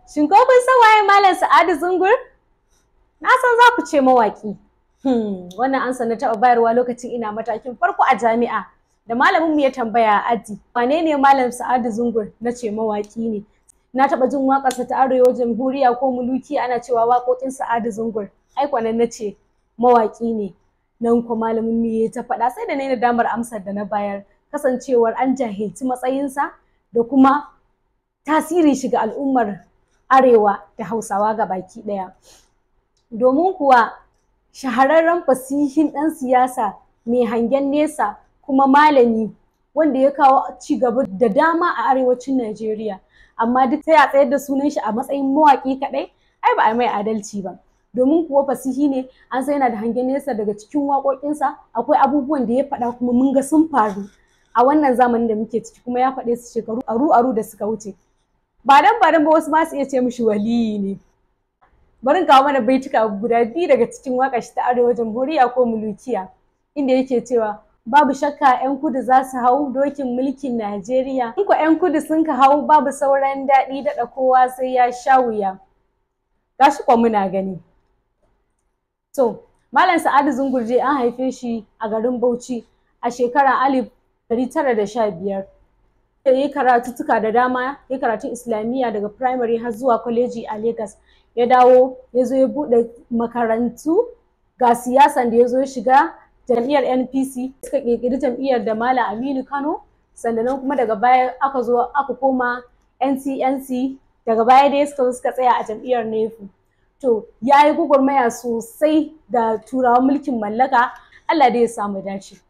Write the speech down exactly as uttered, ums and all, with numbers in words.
Shin ko kun san waye Malam Sa'adu Zungur? Na san za ku ce mawaƙi. Hmm, wannan ansa na taɓa bayarwa lokacin ina matakin farko a jami'a. Da malamin mu ya tambaya a aji, wane ne Malam Sa'adu Zungur? Na ce mawaƙi ne. Na taɓa jin waƙarsa ta Arewa Jamhuriya ko Muluki ana cewa waƙoƙin Sa'adu Zungur. Ai kwanan na ce mawaƙi ne. Nan ko malamin mu ya ta faɗa sai da na yi damar amsar da na bayar. Kasancewar an jahilci matsayinsa da kuma tasiri shiga al'ummar Arewa da Hausawa ga baki ɗaya. Domin kuwa shahararren fasihin ɗan siyasa mai hangen nesa kuma malami wanda ya kawo ci gaba da dama a arewacin Najeriya. Amma duk sai a tsayar da sunan shi a matsayin mawaƙi kaɗai, ai ba a mai adalci ba. Domin kuwa fasihi ne, an san yana da hangen nesa daga cikin waƙoƙinsa, akwai abubuwan da ya faɗa kuma mun ga sun faru a wannan zamanin da muke ciki, kuma ya faɗe su shekaru aru-aru da suka wuce. Ba dan ba dan ba wasu ma su iya ce mishi waliyi ne. Bari kawo mana baituka guda biyu daga cikin waƙar shi ta Arewa Jamhuriya ko Mulukiya, inda yake cewa babu shakka 'yan kudu za su hau dokin mulkin Najeriya. In ko 'yan kudu sun ka hau babu sauran daɗi, daɗa kowa sai ya sha wuya. Gashi kuwa muna gani. To, Malam Sa'adu Zungur je an haife shi a garin Bauchi a shekara alif ɗari tara da sha biyar. Ya yi karatuttuka da dama, ya karatun Islamiyya daga primary har zuwa kwaleji a Lagos. Ya dawo, ya zo ya buɗe makarantu, ga siyasan da ya zo ya shiga jam'iyyar N P C, suka ƙirƙiri jam'iyyar da Malam Aminu Kano, sannan kuma daga baya aka zo aka koma N C N C, daga baya dai suka zo suka tsaya a jam'iyyar Nefu. To, ya yi gwagwarmaya sosai da turawan mulkin mallaka, Allah dai ya samu dace.